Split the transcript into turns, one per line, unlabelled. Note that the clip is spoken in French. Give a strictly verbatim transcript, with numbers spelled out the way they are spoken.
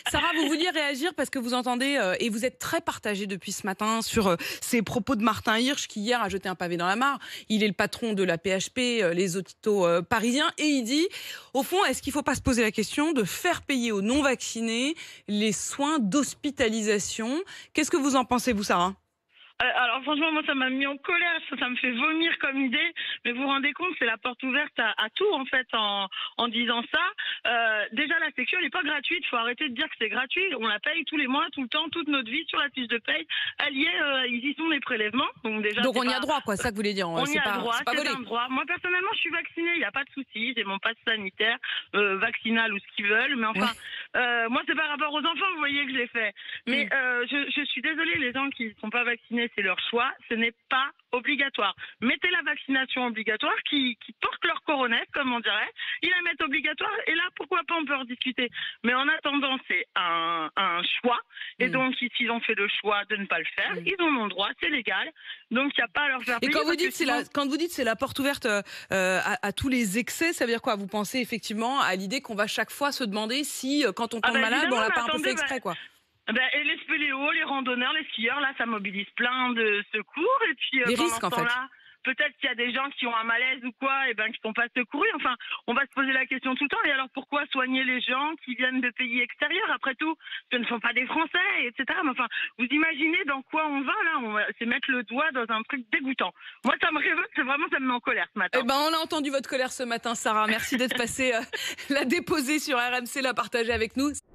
Sarah, vous vouliez réagir parce que vous entendez euh, et vous êtes très partagée depuis ce matin sur euh, ces propos de Martin Hirsch qui hier a jeté un pavé dans la mare. Il est le patron de la P H P, euh, les hôpitaux euh, parisiens, et il dit, au fond, est-ce qu'il ne faut pas se poser la question de faire payer aux non-vaccinés les soins d'hospitalisation? Qu'est-ce que vous en pensez, vous, Sarah?
Euh, Alors franchement, moi ça m'a mis en colère, ça, ça me fait vomir comme idée, mais vous vous rendez compte, c'est la porte ouverte à, à tout en fait en, en disant ça. Euh, déjà la sécu elle n'est pas gratuite, il faut arrêter de dire que c'est gratuit, on la paye tous les mois, tout le temps, toute notre vie sur la fiche de paye, elle y est, euh, ils y sont les prélèvements. Donc déjà
Donc on y
pas,
a droit, quoi, c'est ça que vous voulez dire.
on y a
pas,
droit,
pas
c'est
volé.
un droit. Moi personnellement je suis vaccinée, il n'y a pas de souci, j'ai mon passe sanitaire, euh, vaccinal ou ce qu'ils veulent, mais enfin, ouais. euh, moi c'est par rapport aux enfants, vous voyez que je l'ai fait. Mais mm. euh, je, je suis désolée, les gens qui ne sont pas vaccinés, c'est leur choix. Ce n'est pas obligatoire. Mettez la vaccination obligatoire qui, qui porte leur coronette, comme on dirait. Ils la mettent obligatoire et là, pourquoi pas, on peut en discuter. Mais en attendant, c'est un, un choix. Et mmh. donc, s'ils ont fait le choix de ne pas le faire, mmh. ils en ont le droit, c'est légal. Donc, il n'y a pas à leur faire
Et
payer.
quand vous, dites,
sinon...
la, quand vous dites c'est la porte ouverte euh, à, à tous les excès, ça veut dire quoi? Vous pensez effectivement à l'idée qu'on va chaque fois se demander si, quand on tombe ah ben, malade, on l'a pas un peu fait exprès, quoi.
Ben, et les spéléos, les randonneurs, les skieurs, là, ça mobilise plein de secours. Et puis,
les
euh,
risques, en fait.
Peut-être qu'il y a des gens qui ont un malaise ou quoi, et ben qui ne sont pas secourus. Enfin, on va se poser la question tout le temps. Et alors, pourquoi soigner les gens qui viennent de pays extérieurs? Après tout, ce ne sont pas des Français, et cetera. Mais enfin, vous imaginez dans quoi on va là? On va se mettre le doigt dans un truc dégoûtant. Moi, ça me révolte. C'est vraiment, ça me met en colère ce matin.
Eh ben, on a entendu votre colère ce matin, Sarah. Merci d'être passée euh, la déposer sur R M C, la partager avec nous.